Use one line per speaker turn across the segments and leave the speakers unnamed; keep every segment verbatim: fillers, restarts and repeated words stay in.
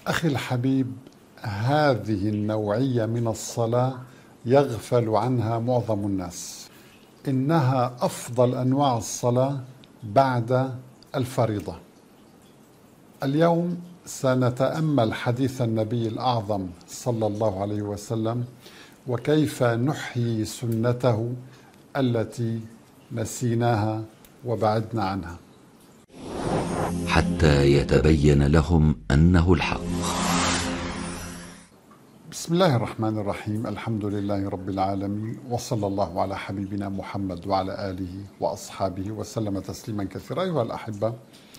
أخي الحبيب، هذه النوعية من الصلاة يغفل عنها معظم الناس. إنها أفضل أنواع الصلاة بعد الفريضة. اليوم سنتأمل حديث النبي الأعظم صلى الله عليه وسلم، وكيف نحيي سنته التي نسيناها وبعدنا عنها،
حتى يتبين لهم أنه الحق.
بسم الله الرحمن الرحيم. الحمد لله رب العالمين، وصلى الله على حبيبنا محمد وعلى آله وأصحابه وسلم تسليما كثيرا. أيها الأحبة،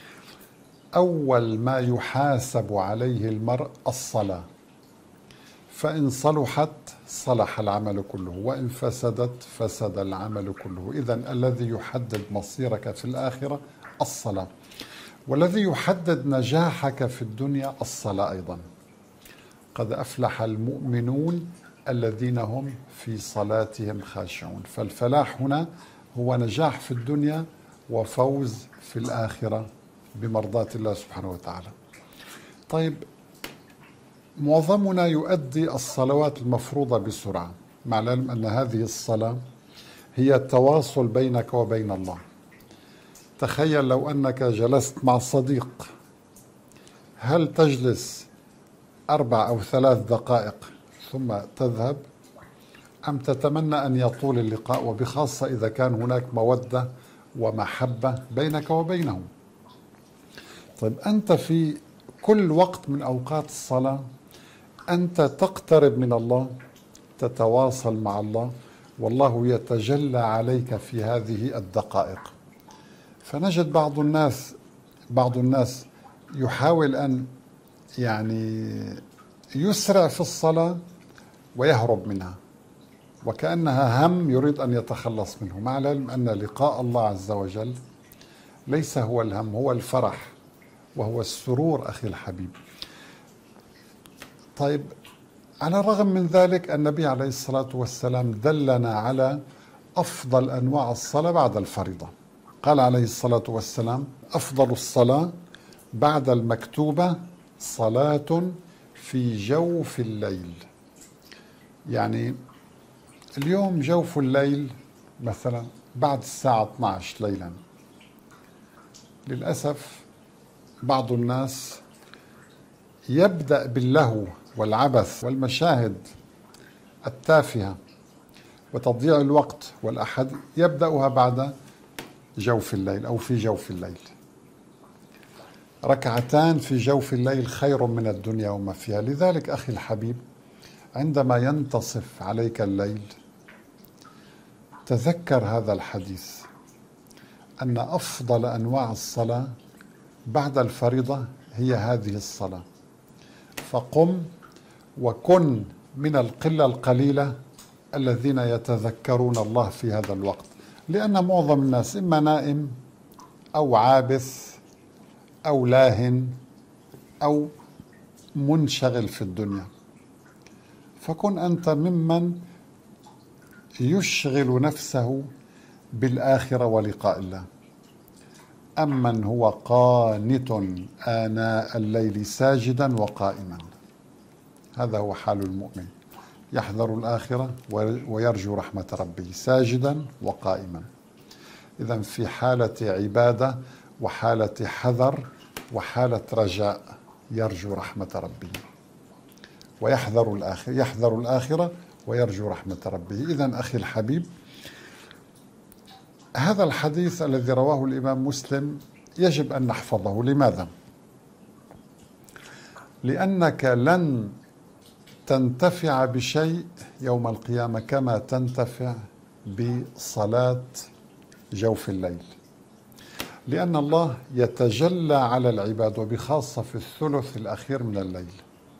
أول ما يحاسب عليه المرء الصلاة، فإن صلحت صلح العمل كله، وإن فسدت فسد العمل كله. إذن الذي يحدد مصيرك في الآخرة الصلاة، والذي يحدد نجاحك في الدنيا الصلاة أيضا. قد أفلح المؤمنون الذين هم في صلاتهم خاشعون. فالفلاح هنا هو نجاح في الدنيا وفوز في الآخرة بمرضاة الله سبحانه وتعالى. طيب، معظمنا يؤدي الصلوات المفروضة بسرعة، مع العلم أن هذه الصلاة هي التواصل بينك وبين الله. تخيل لو أنك جلست مع صديق، هل تجلس أربع أو ثلاث دقائق ثم تذهب، أم تتمنى أن يطول اللقاء، وبخاصة إذا كان هناك مودة ومحبة بينك وبينه؟ طيب، أنت في كل وقت من أوقات الصلاة أنت تقترب من الله، تتواصل مع الله، والله يتجلى عليك في هذه الدقائق. فنجد بعض الناس بعض الناس يحاول أن يعني يسرع في الصلاة ويهرب منها، وكأنها هم يريد أن يتخلص منه، مع العلم أن لقاء الله عز وجل ليس هو الهم، هو الفرح وهو السرور أخي الحبيب. طيب، على الرغم من ذلك النبي عليه الصلاة والسلام دلنا على أفضل أنواع الصلاة بعد الفريضة. قال عليه الصلاة والسلام: أفضل الصلاة بعد المكتوبة صلاة في جوف الليل. يعني اليوم جوف الليل مثلا بعد الساعة اثني عشر ليلا. للأسف بعض الناس يبدأ باللهو والعبث والمشاهد التافهة وتضييع الوقت والأحد، يبدأها بعد جوف الليل أو في جوف الليل. ركعتان في جوف الليل خير من الدنيا وما فيها. لذلك أخي الحبيب، عندما ينتصف عليك الليل تذكر هذا الحديث، أن أفضل أنواع الصلاة بعد الفريضة هي هذه الصلاة. فقم وكن من القلة القليلة الذين يتذكرون الله في هذا الوقت، لأن معظم الناس إما نائم أو عابث أو لاهن أو منشغل في الدنيا. فكن أنت ممن يشغل نفسه بالآخرة ولقاء الله. أمن هو قانت آناء الليل ساجدا وقائما، هذا هو حال المؤمن، يحذر الآخرة ويرجو رحمة ربه ساجدا وقائما. إذن في حالة عبادة وحالة حذر وحالة رجاء، يرجو رحمة ربه ويحذر الآخرة يحذر الآخرة ويرجو رحمة ربه. إذن أخي الحبيب، هذا الحديث الذي رواه الإمام مسلم يجب أن نحفظه. لماذا؟ لأنك لن تنتفع بشيء يوم القيامة كما تنتفع بصلاة جوف الليل، لأن الله يتجلى على العباد، وبخاصة في الثلث الأخير من الليل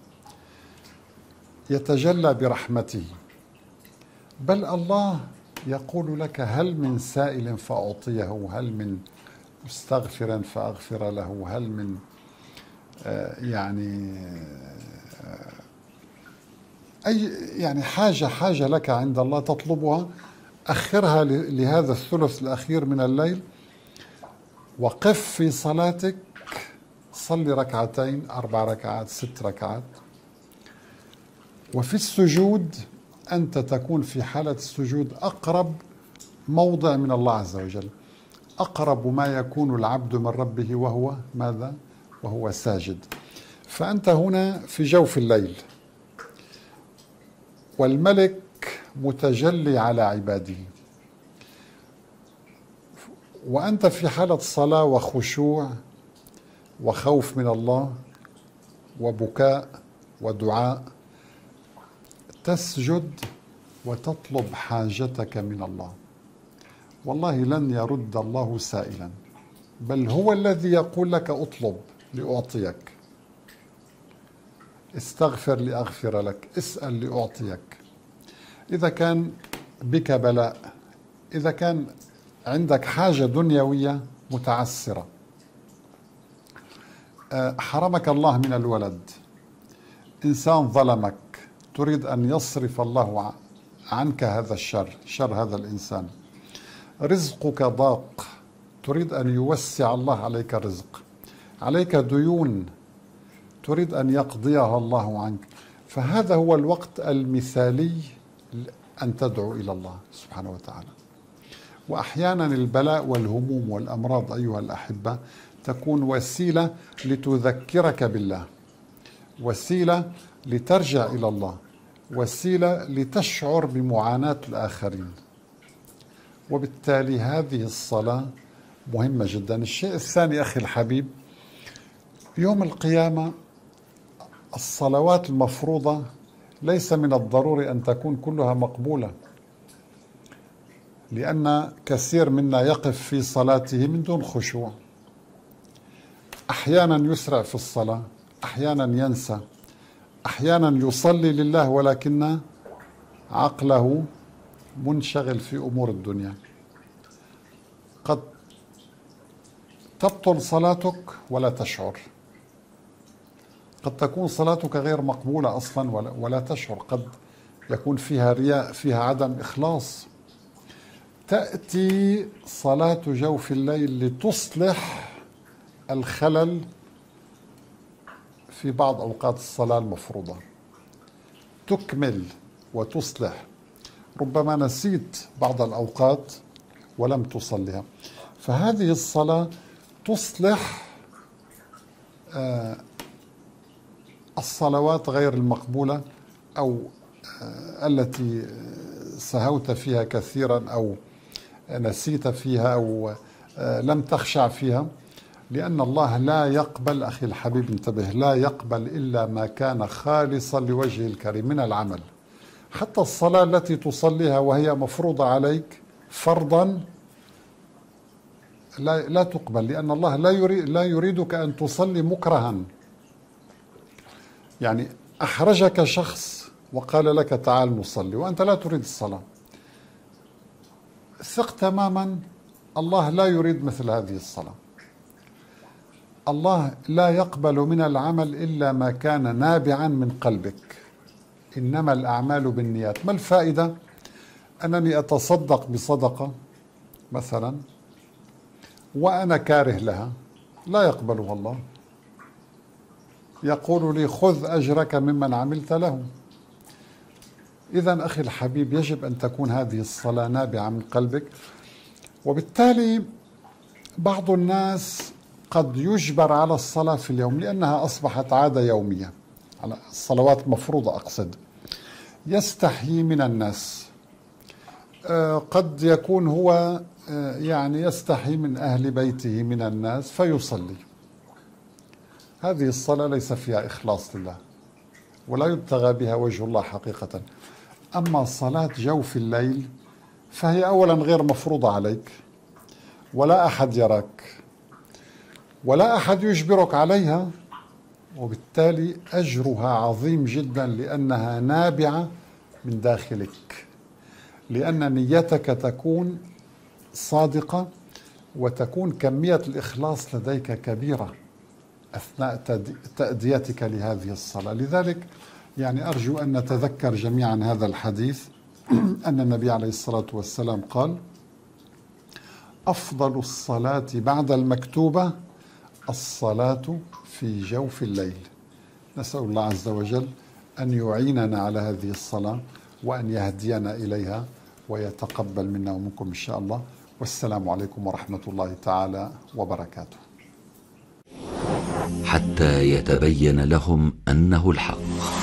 يتجلى برحمته. بل الله يقول لك: هل من سائل فأعطيه، هل من مستغفر فأغفر له، هل من آه يعني آه أي يعني حاجة حاجة لك عند الله تطلبها، أخرها لهذا الثلث الأخير من الليل، وقف في صلاتك تصلي ركعتين، أربع ركعات، ست ركعات. وفي السجود أنت تكون في حالة السجود أقرب موضع من الله عز وجل، أقرب ما يكون العبد من ربه وهو ماذا؟ وهو ساجد. فأنت هنا في جوف الليل، والملك متجلي على عباده، وأنت في حالة صلاة وخشوع وخوف من الله وبكاء ودعاء، تسجد وتطلب حاجتك من الله. والله لن يرد الله سائلا، بل هو الذي يقول لك اطلب لأعطيك، استغفر لأغفر لك، اسأل لأعطيك. إذا كان بك بلاء، إذا كان عندك حاجة دنيوية متعسرة، حرمك الله من الولد، إنسان ظلمك، تريد أن يصرف الله عنك هذا الشر، شر هذا الإنسان، رزقك ضاق، تريد أن يوسع الله عليك الرزق، عليك ديون تريد أن يقضيها الله عنك، فهذا هو الوقت المثالي أن تدعو إلى الله سبحانه وتعالى. وأحيانا البلاء والهموم والأمراض أيها الأحبة تكون وسيلة لتذكرك بالله، وسيلة لترجع إلى الله، وسيلة لتشعر بمعاناة الآخرين. وبالتالي هذه الصلاة مهمة جدا. الشيء الثاني أخي الحبيب، يوم القيامة الصلوات المفروضة ليس من الضروري أن تكون كلها مقبولة، لأن كثير منا يقف في صلاته من دون خشوع، أحيانا يسرع في الصلاة، أحيانا ينسى، أحيانا يصلي لله ولكن عقله منشغل في أمور الدنيا. قد تبطل صلاتك ولا تشعر، قد تكون صلاتك غير مقبولة أصلا ولا, ولا تشعر، قد يكون فيها رياء، فيها عدم إخلاص. تأتي صلاة جوف الليل لتصلح الخلل في بعض أوقات الصلاة المفروضة، تكمل وتصلح. ربما نسيت بعض الأوقات ولم تصلها، فهذه الصلاة تصلح آه الصلوات غير المقبولة، أو آه التي سهوت فيها كثيرا، أو نسيت فيها، أو آه لم تخشع فيها. لأن الله لا يقبل أخي الحبيب، انتبه، لا يقبل إلا ما كان خالصا لوجهه الكريم من العمل. حتى الصلاة التي تصليها وهي مفروضة عليك فرضا لا, لا تقبل، لأن الله لا يريد لا يريدك أن تصلي مكرها. يعني أحرجك شخص وقال لك تعال نصلي وأنت لا تريد الصلاة، ثق تماما الله لا يريد مثل هذه الصلاة. الله لا يقبل من العمل إلا ما كان نابعا من قلبك، إنما الأعمال بالنيات. ما الفائدة أنني أتصدق بصدقة مثلا وأنا كاره لها؟ لا يقبلها الله، يقول لي خذ أجرك ممن عملت له. إذن أخي الحبيب يجب أن تكون هذه الصلاة نابعة من قلبك. وبالتالي بعض الناس قد يجبر على الصلاة في اليوم لأنها أصبحت عادة يومية، على الصلوات المفروضة أقصد، يستحيي من الناس. قد يكون هو يعني يستحي من أهل بيته من الناس فيصلي. هذه الصلاة ليس فيها إخلاص لله ولا يبتغى بها وجه الله حقيقة. أما صلاة جوف الليل فهي أولا غير مفروضة عليك، ولا أحد يراك، ولا أحد يجبرك عليها، وبالتالي أجرها عظيم جدا لأنها نابعة من داخلك، لأن نيتك تكون صادقة وتكون كمية الإخلاص لديك كبيرة أثناء تأديتك لهذه الصلاة. لذلك يعني أرجو أن نتذكر جميعا هذا الحديث، أن النبي عليه الصلاة والسلام قال: أفضل الصلاة بعد المكتوبة الصلاة في جوف الليل. نسأل الله عز وجل أن يعيننا على هذه الصلاة وأن يهدينا إليها ويتقبل منا ومنكم إن شاء الله. والسلام عليكم ورحمة الله تعالى وبركاته.
حتى يتبين لهم أنه الحق.